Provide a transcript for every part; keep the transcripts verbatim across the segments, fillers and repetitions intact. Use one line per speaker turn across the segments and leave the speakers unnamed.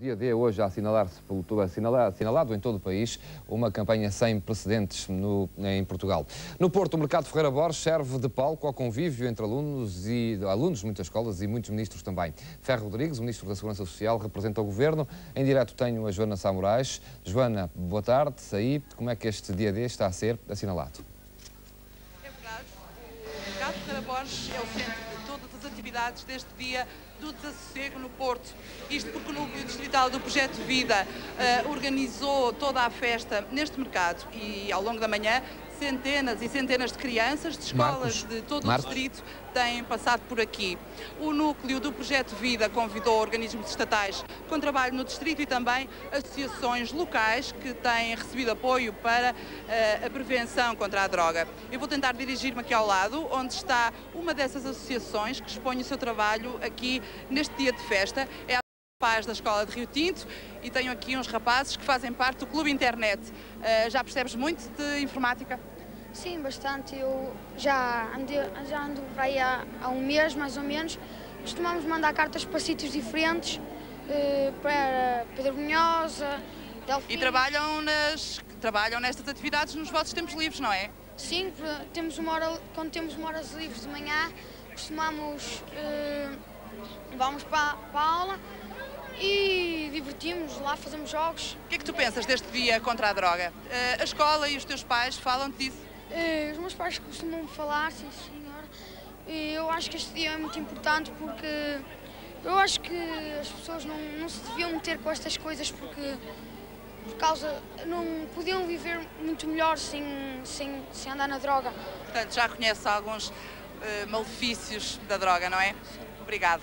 Dia D hoje a assinalar-se pelo assinalado, assinalado em todo o país, uma campanha sem precedentes no, em Portugal. No Porto, o Mercado Ferreira Borges serve de palco ao convívio entre alunos e alunos de muitas escolas e muitos ministros também. Ferro Rodrigues, o Ministro da Segurança Social, representa o Governo. Em direto tenho a Joana Sá Moraes. Joana, boa tarde. Aí, como é que este Dia D está a ser assinalado?
É verdade. O Mercado Ferreira Borges é o centro de todas as atividades deste dia do desassossego no Porto. Isto porque o Núcleo Distrital do Projeto Vida uh, organizou toda a festa neste mercado e ao longo da manhã centenas e centenas de crianças de escolas
Marcos,
de todo
Marcos.
o distrito têm passado por aqui. O Núcleo do Projeto Vida convidou organismos estatais com trabalho no distrito e também associações locais que têm recebido apoio para uh, a prevenção contra a droga. Eu vou tentar dirigir-me aqui ao lado, onde está uma dessas associações que expõe o seu trabalho aqui neste dia de festa. É a Paz da Escola de Rio Tinto e tenho aqui uns rapazes que fazem parte do Clube Internet. Uh, já percebes muito de informática?
Sim, bastante. Eu já, andei, já ando para aí há, há um mês, mais ou menos. Costumamos mandar cartas para sítios diferentes, uh, para Pedro Brunhosa, Delfim.
E trabalham, nas, trabalham nestas atividades nos vossos tempos livres, não é?
Sim, temos uma hora, quando temos uma hora livre de manhã, costumamos, uh, vamos para, para a aula e divertimos lá, fazemos jogos.
O que é que tu pensas deste dia contra a droga? Uh, a escola e os teus pais falam-te disso?
Uh, os meus pais costumam falar, sim senhor. E eu acho que este dia é muito importante porque eu acho que as pessoas não, não se deviam meter com estas coisas porque por causa, não podiam viver muito melhor sem, sem, sem andar na droga.
Portanto, já conhece alguns uh, malefícios da droga, não é? Obrigado.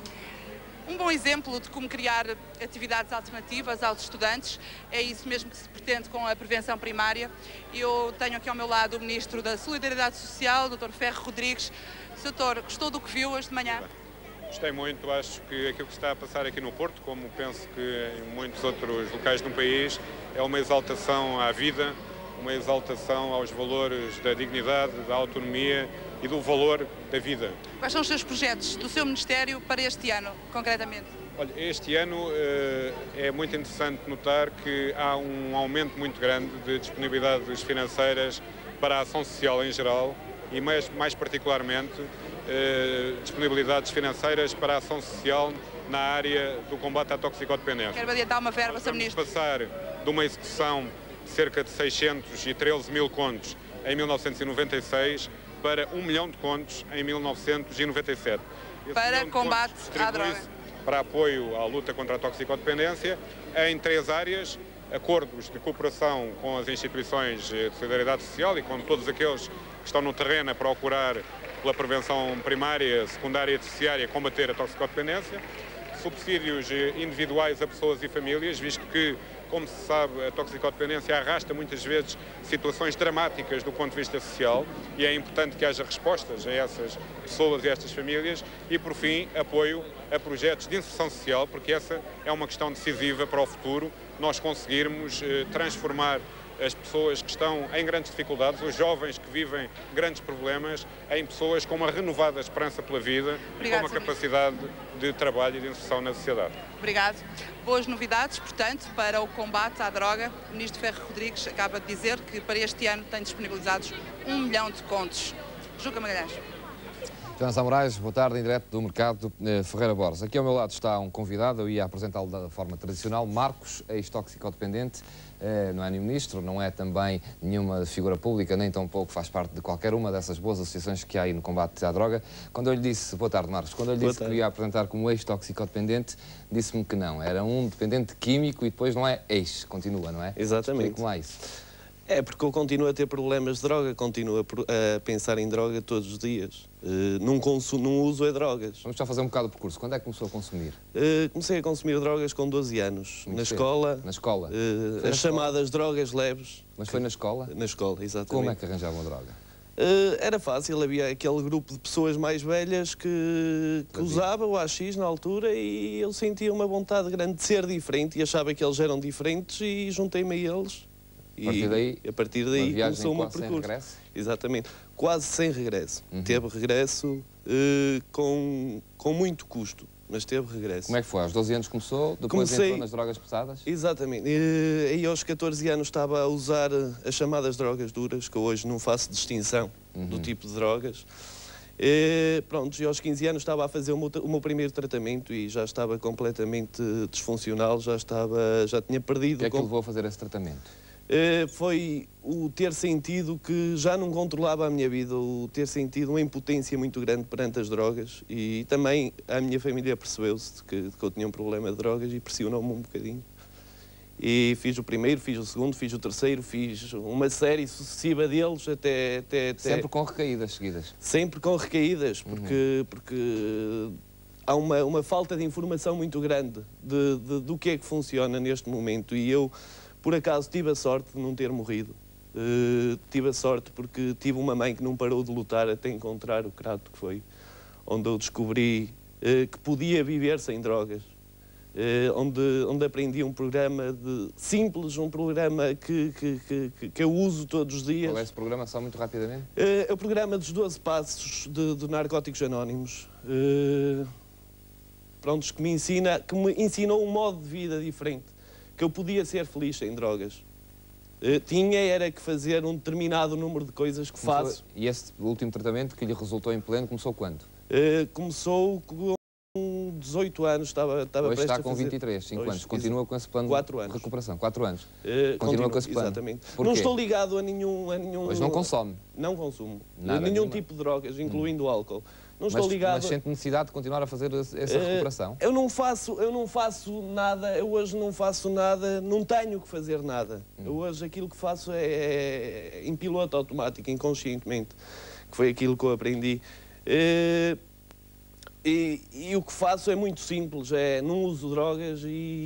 Um bom exemplo de como criar atividades alternativas aos estudantes, é isso mesmo que se pretende com a prevenção primária. Eu tenho aqui ao meu lado o Ministro da Solidariedade Social, doutor Ferro Rodrigues. doutor, gostou do que viu hoje de manhã?
Gostei muito, acho que aquilo que se está a passar aqui no Porto, como penso que em muitos outros locais do país, é uma exaltação à vida, uma exaltação aos valores da dignidade, da autonomia e do valor da vida.
Quais são os seus projetos do seu Ministério para este ano, concretamente?
Olha, este ano eh, é muito interessante notar que há um aumento muito grande de disponibilidades financeiras para a ação social em geral e mais, mais particularmente eh, disponibilidades financeiras para a ação social na área do combate à toxicodependência.
Quero adiantar uma verba, senhor Ministro.
Vamos passar de uma execução de cerca de seiscentos e treze mil contos em mil novecentos e noventa e seis para um milhão de contos em mil novecentos e noventa e sete. Esse
para combate à droga.
Para apoio à luta contra a toxicodependência em três áreas: acordos de cooperação com as instituições de solidariedade social e com todos aqueles que estão no terreno a procurar pela prevenção primária, secundária e terciária combater a toxicodependência, subsídios individuais a pessoas e famílias, visto que, como se sabe, a toxicodependência arrasta muitas vezes situações dramáticas do ponto de vista social e é importante que haja respostas a essas pessoas e a estas famílias e, por fim, apoio a projetos de inserção social, porque essa é uma questão decisiva para o futuro, nós conseguirmos eh, transformar as pessoas que estão em grandes dificuldades, os jovens que vivem grandes problemas, em pessoas com uma renovada esperança pela vida e com uma capacidade de trabalho e de inserção na sociedade.
Obrigado. Boas novidades, portanto, para o combate à droga. O Ministro Ferro Rodrigues acaba de dizer que para este ano tem disponibilizados um milhão de contos. Juca Magalhães.
Joana Sá Moraes, boa tarde, em direto do Mercado eh, Ferreira Borges. Aqui ao meu lado está um convidado, eu ia apresentá-lo da forma tradicional, Marcos, ex-toxicodependente, eh, não é nenhum ministro, não é também nenhuma figura pública, nem tampouco faz parte de qualquer uma dessas boas associações que há aí no combate à droga. Quando eu lhe disse, boa tarde Marcos, quando eu lhe disse que ia apresentar como ex-toxicodependente, disse-me que não, era um dependente químico e depois não é ex, continua, não é?
Exatamente.
Explique-me lá isso.
É, porque eu continuo a ter problemas de droga, continuo a, a pensar em droga todos os dias. Uh, não, consumo, não uso é drogas.
Vamos já fazer um bocado o percurso. Quando é que começou a consumir?
Uh, comecei a consumir drogas com doze anos.
Muito
na
cedo.
escola.
Na escola?
Uh,
na
as
escola?
chamadas drogas leves.
Mas foi na escola?
Na escola, exatamente.
Como é que arranjavam a droga?
Uh, era fácil, havia aquele grupo de pessoas mais velhas que, que usava o A X na altura e eu sentia uma vontade grande de ser diferente e achava que eles eram diferentes e juntei-me a eles.
A partir daí,
e a partir daí começou o meu
percurso. Sem regresso?
Exatamente. Quase sem regresso.
Uhum.
Teve regresso uh, com, com muito custo. mas teve regresso.
Como é que foi? Aos doze anos começou, depois
Comecei...
entrou nas drogas pesadas?
Exatamente. E, aí aos catorze anos estava a usar as chamadas drogas duras, que eu hoje não faço distinção uhum. do tipo de drogas. E, pronto, e aos quinze anos estava a fazer o meu, o meu primeiro tratamento e já estava completamente disfuncional, já, estava, já tinha perdido...
O que é que levou a fazer esse tratamento?
Uh, foi o ter sentido que já não controlava a minha vida, o ter sentido uma impotência muito grande perante as drogas e também a minha família percebeu-se que, que eu tinha um problema de drogas e pressionou-me um bocadinho. E fiz o primeiro, fiz o segundo, fiz o terceiro, fiz uma série sucessiva deles até... até, até...
Sempre com recaídas seguidas?
Sempre com recaídas, porque, uhum. porque há uma, uma falta de informação muito grande de, de, do que é que funciona neste momento e eu... Por acaso tive a sorte de não ter morrido. Uh, tive a sorte porque tive uma mãe que não parou de lutar até encontrar o crato que foi, onde eu descobri uh, que podia viver sem drogas, uh, onde, onde aprendi um programa de, simples, um programa que, que, que, que eu uso todos os dias.
Qual é esse programa, só muito rapidamente?
Uh, é o programa dos doze Passos de, de Narcóticos Anónimos. Uh, prontos, que me ensina, que me ensinou um modo de vida diferente. Que eu podia ser feliz sem drogas. Uh, tinha era que fazer um determinado número de coisas que
começou,
faço.
E esse último tratamento que lhe resultou em pleno começou quando?
Uh, começou com dezoito anos, estava, estava
Hoje
prestes
está com
a fazer...
vinte e três, cinco
Hoje,
anos. Continua com esse plano
quatro
de
anos.
recuperação? quatro anos.
Uh,
Continua
continuo,
com esse plano?
Exatamente.
Porquê?
Não estou ligado a nenhum... A nenhum
Hoje não consome?
Não consumo.
Nada,
nenhum
nenhuma.
tipo de drogas, incluindo hum. álcool. Não
mas,
estou ligado...
mas sente necessidade de continuar a fazer essa uh, recuperação?
Eu não faço, eu não faço nada, eu hoje não faço nada, não tenho que fazer nada. Hum. Eu hoje aquilo que faço é, é em piloto automático, inconscientemente, que foi aquilo que eu aprendi. Uh, e, e o que faço é muito simples, é não uso drogas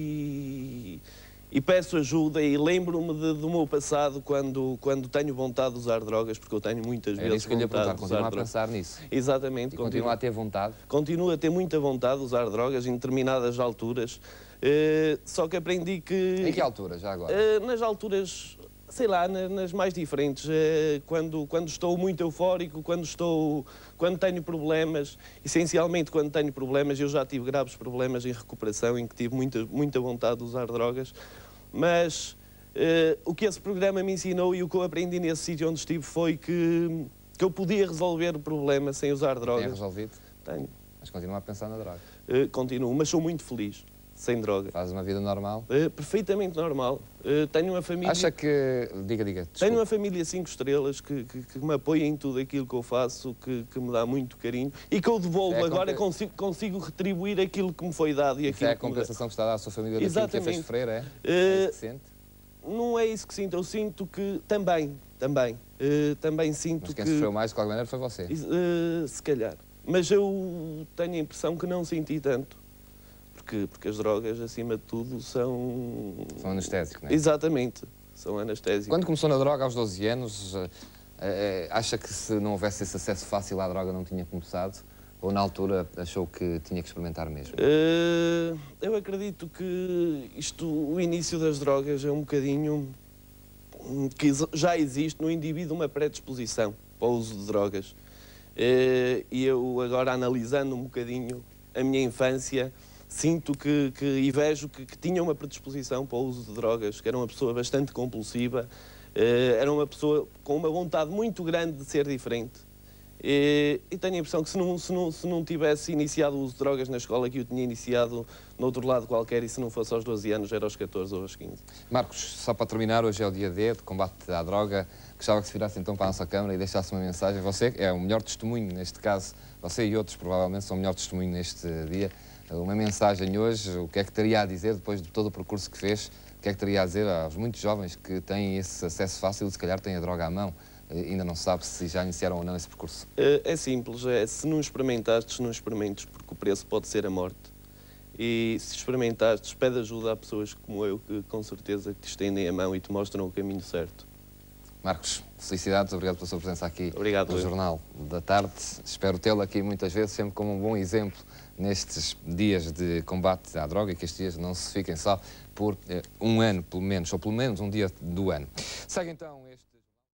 e... E peço ajuda e lembro-me do meu passado quando, quando tenho vontade de usar drogas, porque eu tenho muitas
é
vezes
isso que eu lhe ia perguntar, continua a
drogas.
pensar nisso?
Exatamente.
E continua a ter vontade?
Continuo a ter muita vontade de usar drogas em determinadas alturas, uh, só que aprendi que...
Em que altura, já agora?
Uh, nas alturas, sei lá, nas, nas mais diferentes, uh, quando, quando estou muito eufórico, quando, estou, quando tenho problemas, essencialmente quando tenho problemas, eu já tive graves problemas em recuperação, em que tive muita, muita vontade de usar drogas, mas uh, o que esse programa me ensinou e o que eu aprendi nesse sítio onde estive foi que, que eu podia resolver o problema sem usar drogas.
Tem resolvido?
Tenho.
Mas continua a pensar na droga?
Uh, continuo, mas sou muito feliz, sem droga.
Faz uma vida normal?
Uh, perfeitamente normal. Uh, tenho uma família...
Acha que... Diga, diga. Desculpe.
Tenho uma família cinco estrelas que, que, que me apoia em tudo aquilo que eu faço, que, que me dá muito carinho e que eu devolvo é agora, comp... consigo, consigo retribuir aquilo que me foi dado. E aquilo
é a
que
compensação que está a dar à sua família daquilo
Exatamente.
que a fez sofrer, é?
Uh,
é isso que sente?
Não é isso que sinto, eu sinto que também, também, uh, também sinto
Mas quem
que...
sofreu mais, de qualquer maneira, foi você?
Uh, se calhar. Mas eu tenho a impressão que não senti tanto. Porque, porque as drogas, acima de tudo, são...
São anestésicos, não é?
Exatamente, são anestésicos.
Quando começou na droga, aos doze anos, uh, uh, acha que se não houvesse esse acesso fácil à droga não tinha começado? Ou na altura achou que tinha que experimentar mesmo?
Uh, eu acredito que isto, o início das drogas é um bocadinho que já existe no indivíduo uma predisposição para o uso de drogas. Uh, e eu agora analisando um bocadinho a minha infância, sinto que, que e vejo que, que tinha uma predisposição para o uso de drogas, que era uma pessoa bastante compulsiva, uh, era uma pessoa com uma vontade muito grande de ser diferente. E, e tenho a impressão que se não, se, não, se não tivesse iniciado o uso de drogas na escola, que eu tinha iniciado no outro lado qualquer, e se não fosse aos doze anos, era aos catorze ou aos quinze.
Marcos, só para terminar, hoje é o dia D de combate à droga. Gostava que se virasse então para a nossa Câmara e deixasse uma mensagem. Você é o melhor testemunho neste caso, você e outros provavelmente são o melhor testemunho neste dia. Uma mensagem hoje, o que é que teria a dizer depois de todo o percurso que fez? O que é que teria a dizer aos muitos jovens que têm esse acesso fácil e se calhar têm a droga à mão? Ainda não sabe se já iniciaram ou não esse percurso?
É simples, é se não experimentastes, não experimentes, porque o preço pode ser a morte. E se experimentastes, pede ajuda a pessoas como eu, que com certeza te estendem a mão e te mostram o caminho certo.
Marcos, felicidades, obrigado pela sua presença aqui
obrigado,
no
eu.
Jornal da Tarde. Espero tê-lo aqui muitas vezes, sempre como um bom exemplo nestes dias de combate à droga, e que estes dias não se fiquem só por eh, um ano, pelo menos, ou pelo menos um dia do ano. Segue então este...